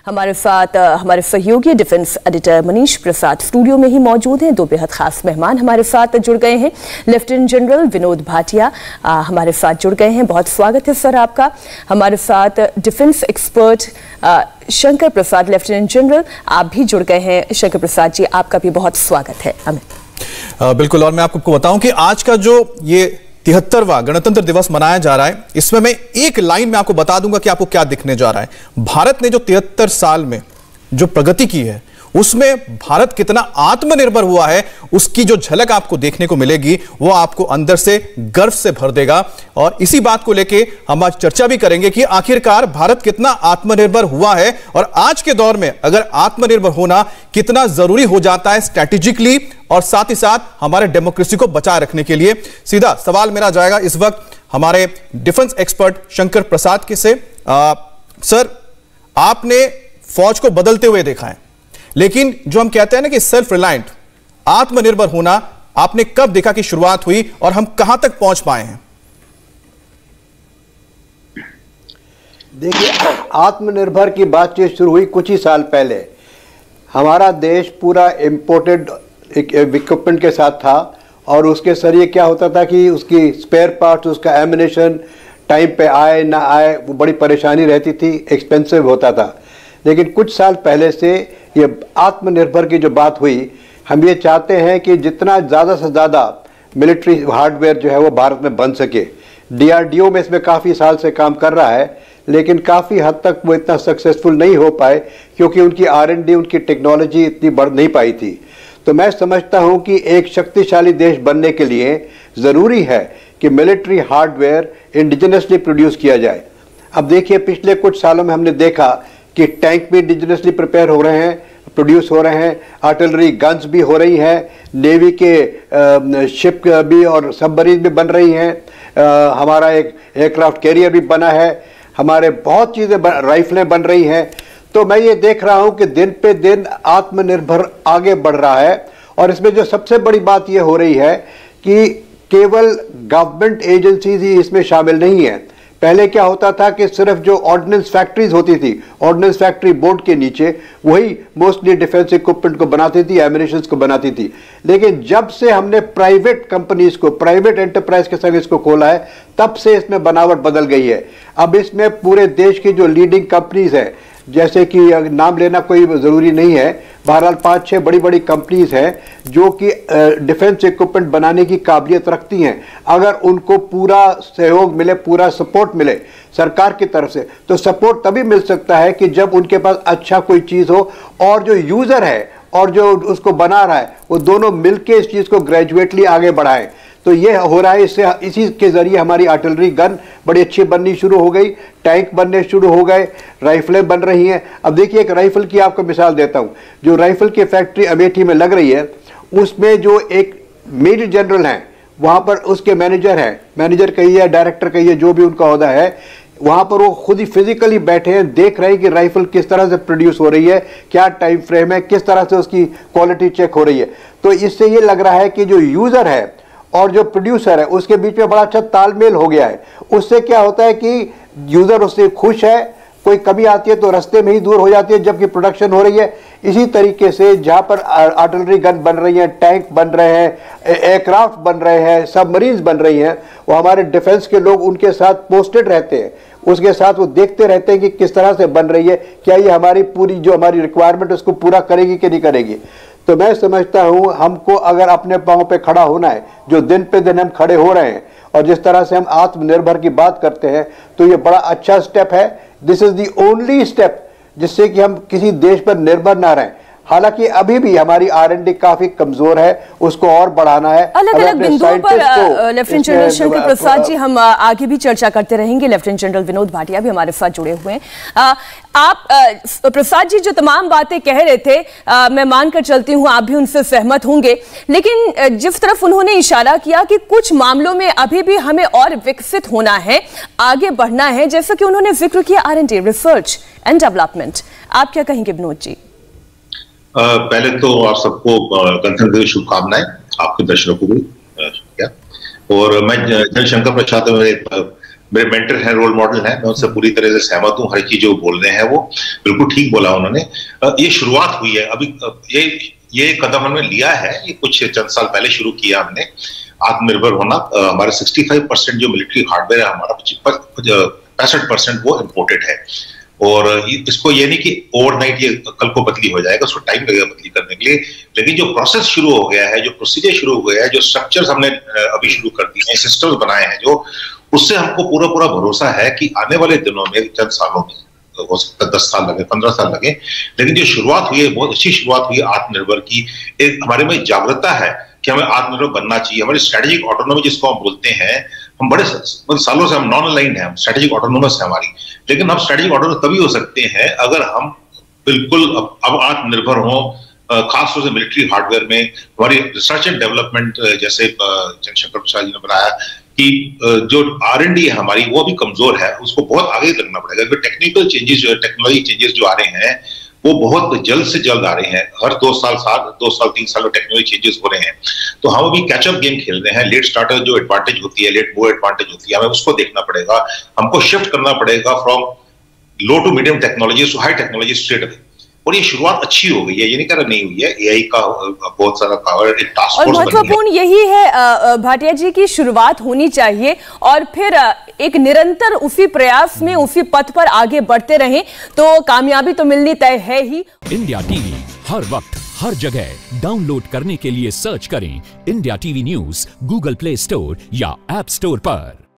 हमारे साथ हमारे सहयोगी defence editor Manish Prasad studio में ही मौजूद हैं। दो बेहद खास मेहमान हमारे साथ जुड़ गए हैं। लेफ्टिनेंट जनरल विनोद भाटिया हमारे साथ जुड़ गए हैं। बहुत स्वागत है सर आपका। हमारे साथ defence expert Shankar Prasad lieutenant general आप भी जुड़ गए हैं। शंकर प्रसाद जी आपका भी बहुत स्वागत है हमें। बिल्कुल, और मैं आपको बताऊं कि आज का जो ये 73वां गणतंत्र दिवस मनाया जा रहा है, इसमें मैं एक लाइन में आपको बता दूंगा कि आपको क्या दिखने जा रहा है। भारत ने जो 73 साल में जो प्रगति की है, उसमें भारत कितना आत्मनिर्भर हुआ है, उसकी जो झलक आपको देखने को मिलेगी वो आपको अंदर से गर्व से भर देगा। और इसी बात को लेके हम आज चर्चा भी करेंगे कि आखिरकार भारत कितना आत्मनिर्भर हुआ है और आज के दौर में अगर आत्मनिर्भर होना कितना जरूरी हो जाता है स्ट्रैटेजिकली और साथ ही साथ हमारे डेमोक्रेसी को बचाए रखने के लिए। सीधा सवाल मेरा जाएगा इस वक्त हमारे डिफेंस एक्सपर्ट शंकर प्रसाद के से। सर, आपने फौज को बदलते हुए देखा है, लेकिन जो हम कहते हैं ना कि सेल्फ रिलायंट, आत्मनिर्भर होना, आपने कब देखा कि शुरुआत हुई और हम कहां तक पहुंच पाए हैं? देखिए, आत्मनिर्भर की बातचीत शुरू हुई कुछ ही साल पहले। हमारा देश पूरा इंपोर्टेड इक्विपमेंट के साथ था और उसके जरिए क्या होता था कि उसकी स्पेयर पार्ट्स, उसका एमिनेशन टाइम पे आए ना आए, वो बड़ी परेशानी रहती थी, एक्सपेंसिव होता था। लेकिन कुछ साल पहले से ये आत्मनिर्भर की जो बात हुई, हम ये चाहते हैं कि जितना ज़्यादा से ज़्यादा मिलिट्री हार्डवेयर जो है वो भारत में बन सके। डीआरडीओ में इसमें काफ़ी साल से काम कर रहा है, लेकिन काफ़ी हद तक वो इतना सक्सेसफुल नहीं हो पाए क्योंकि उनकी R&D, उनकी टेक्नोलॉजी इतनी बढ़ नहीं पाई थी। तो मैं समझता हूँ कि एक शक्तिशाली देश बनने के लिए ज़रूरी है कि मिलिट्री हार्डवेयर इंडिजिनसली प्रोड्यूस किया जाए। अब देखिए, पिछले कुछ सालों में हमने देखा कि टैंक भी इंडिजिनसली प्रिपेयर हो रहे हैं, प्रोड्यूस हो रहे हैं, आर्टिलरी गन्स भी हो रही हैं, नेवी के शिप भी और सबमरीन भी बन रही हैं, हमारा एक एयरक्राफ्ट कैरियर भी बना है, हमारे बहुत चीज़ें राइफलें बन रही हैं। तो मैं ये देख रहा हूँ कि दिन पे दिन आत्मनिर्भर आगे बढ़ रहा है। और इसमें जो सबसे बड़ी बात ये हो रही है कि केवल गवर्नमेंट एजेंसीज ही इसमें शामिल नहीं है। पहले क्या होता था कि सिर्फ जो ऑर्डिनेंस फैक्ट्रीज होती थी, ऑर्डिनेंस फैक्ट्री बोर्ड के नीचे वही मोस्टली डिफेंस इक्विपमेंट को बनाती थी, एमिनेशंस को बनाती थी। लेकिन जब से हमने प्राइवेट कंपनीज को, प्राइवेट एंटरप्राइज के संग इसको खोला है, तब से इसमें बनावट बदल गई है। अब इसमें पूरे देश की जो लीडिंग कंपनीज हैं, जैसे कि नाम लेना कोई ज़रूरी नहीं है, बहरहाल 5-6 बड़ी बड़ी कंपनीज हैं जो कि डिफेंस इक्विपमेंट बनाने की काबिलियत रखती हैं। अगर उनको पूरा सहयोग मिले, पूरा सपोर्ट मिले सरकार की तरफ से, तो सपोर्ट तभी मिल सकता है कि जब उनके पास अच्छा कोई चीज़ हो और जो यूज़र है और जो उसको बना रहा है वो दोनों मिलके इस चीज़ को ग्रेजुएटली आगे बढ़ाएं। तो ये हो रहा है। इससे इसी के ज़रिए हमारी आर्टिलरी गन बड़ी अच्छी बननी शुरू हो गई, टैंक बनने शुरू हो गए, राइफलें बन रही हैं। अब देखिए, एक राइफ़ल की आपको मिसाल देता हूँ। जो राइफ़ल की फैक्ट्री अमेठी में लग रही है, उसमें जो एक मेजर जनरल हैं, वहाँ पर उसके मैनेजर हैं, मैनेजर कहिए, डायरेक्टर कहिए, जो भी उनका ओहदा है, वहाँ पर वो खुद ही फिजिकली बैठे हैं, देख रहे हैं कि राइफल किस तरह से प्रोड्यूस हो रही है, क्या टाइम फ्रेम है, किस तरह से उसकी क्वालिटी चेक हो रही है। तो इससे ये लग रहा है कि जो यूज़र है और जो प्रोड्यूसर है उसके बीच में बड़ा अच्छा तालमेल हो गया है। उससे क्या होता है कि यूज़र उससे खुश है, कोई कमी आती है तो रास्ते में ही दूर हो जाती है जबकि प्रोडक्शन हो रही है। इसी तरीके से जहाँ पर आर्टिलरी गन बन रही हैं, टैंक बन रहे हैं, एयरक्राफ्ट बन रहे हैं, सबमरीन्स बन रही हैं, वो हमारे डिफेंस के लोग उनके साथ पोस्टेड रहते हैं, उसके साथ वो देखते रहते हैं कि किस तरह से बन रही है, क्या ये हमारी पूरी जो हमारी रिक्वायरमेंट उसको पूरा करेगी कि नहीं करेगी। तो मैं समझता हूँ हमको अगर अपने पाँव पे खड़ा होना है, जो दिन पे दिन हम खड़े हो रहे हैं और जिस तरह से हम आत्मनिर्भर की बात करते हैं, तो ये बड़ा अच्छा स्टेप है। This is the only step जिससे कि हम किसी देश पर निर्भर ना रहें। हालांकि अभी भी हमारी R&D काफी कमजोर है, उसको और बढ़ाना है। अलग अलग बिंदुओं पर लेफ्टिनेंट जनरल शंकर प्रसाद जी हम आगे भी चर्चा करते रहेंगे। लेफ्टिनेंट जनरल विनोद भाटिया भी हमारे साथ जुड़े हुए हैं। आप प्रसाद जी जो तमाम बातें कह रहे थे, मैं मानकर चलती हूँ आप भी उनसे सहमत होंगे, लेकिन जिस तरफ उन्होंने इशारा किया कि कुछ मामलों में अभी भी हमें और विकसित होना है, आगे बढ़ना है, जैसा कि उन्होंने जिक्र किया R&D, रिसर्च एंड डेवलपमेंट, आप क्या कहेंगे विनोद जी? पहले तो आप सबको गणतंत्र दिवस शुभकामनाएं, आपके दर्शकों को भी। और मैं शंकर प्रसाद, मेरे मेंटर हैं, रोल मॉडल हैं, मैं उनसे पूरी तरह से सहमत हूं। हर चीज जो बोल रहे हैं वो बिल्कुल ठीक बोला उन्होंने। ये शुरुआत हुई है अभी, ये कदम हमने लिया है, ये कुछ चंद साल पहले शुरू किया हमने आत्मनिर्भर होना। हमारे 65% जो मिलिट्री हार्डवेयर है हमारा, 65% वो इम्पोर्टेड है। और इसको ये नहीं कि ओवरनाइट ये कल को बदली हो जाएगा, उसको टाइम लगेगा बदली करने के लिए, लेकिन जो प्रोसेस शुरू हो गया है, जो प्रोसीजर शुरू हो गया है, जो स्ट्रक्चर्स हमने अभी शुरू कर दिए हैं, सिस्टम्स बनाए हैं जो, उससे हमको पूरा भरोसा है कि आने वाले दिनों में, चंद सालों में, हो सकता है 10 साल लगे, 15 साल लगे, लेकिन जो शुरुआत हुई है बहुत अच्छी शुरुआत हुई है आत्मनिर्भर की। एक हमारे में जागरूकता है कि हमें आत्मनिर्भर बनना चाहिए। हमारी स्ट्रेटेजिक ऑटोनॉमी जिसको हम बोलते हैं, हम बड़े सालों से हम नॉन अलाइंड हैं, स्ट्रेटेजिक ऑटोनॉमस है हमारी, लेकिन हम स्ट्रेटेजिक ऑटोनॉमस तभी हो सकते हैं अगर हम बिल्कुल अब आत्मनिर्भर हों, खासतौर से मिलिट्री हार्डवेयर में। हमारी रिसर्च एंड डेवलपमेंट, जैसे चंद्रशेखर प्रसाद जी ने बताया कि जो R&D है हमारी, वो भी कमजोर है, उसको बहुत आगे लगना पड़ेगा। टेक्निकल चेंजेस जो है, टेक्नोलॉजी चेंजेस जो आ रहे हैं, वो बहुत जल्द से जल्द आ रहे हैं। हर 2 साल 3 साल में टेक्नोलॉजी चेंजेस हो रहे हैं, तो हम अभी कैचअप गेम खेल रहे हैं। लेट स्टार्टर जो एडवांटेज होती है, लेट मूव एडवांटेज होती है, हमें उसको देखना पड़ेगा। हमको शिफ्ट करना पड़ेगा from low to medium technology to high technology straight away. और ये शुरुआत अच्छी हो गई है, ये नहीं कह रहा नहीं हुई है। AI का बहुत सारा एक टास्क फोर्स, और महत्वपूर्ण यही है भाटिया जी की शुरुआत होनी चाहिए और फिर एक निरंतर उसी प्रयास में, उसी पथ पर आगे बढ़ते रहें तो कामयाबी तो मिलनी तय है ही। इंडिया टीवी हर वक्त हर जगह डाउनलोड करने के लिए सर्च करें India TV news Google Play Store या ऐप स्टोर पर।